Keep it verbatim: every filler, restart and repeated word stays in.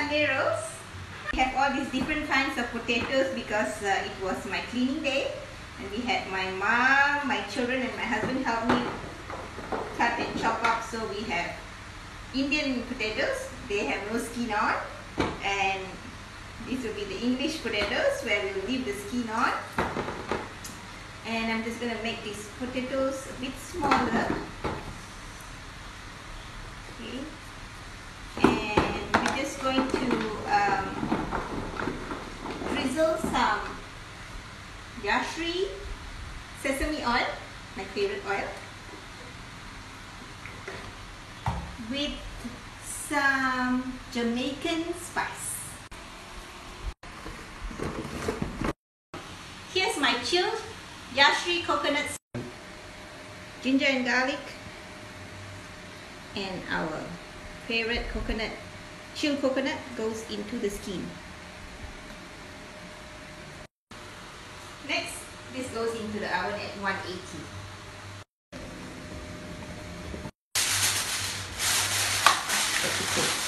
Sunday roast. We have all these different kinds of potatoes because uh, it was my cleaning day, and we had my mom, my children and my husband help me cut and chop up. So we have Indian potatoes, they have no skin on, and these will be the English potatoes where we'll leave the skin on. And I'm just going to make these potatoes a bit smaller. Okay. And we're just going to um, drizzle some Yashri sesame oil, my favorite oil, with some Jamaican spice. Here's my chilled Yashri coconut, ginger and garlic, and our favorite coconut, chilled coconut goes into the skin. Next, this goes into the oven at one eighty. Let's cook.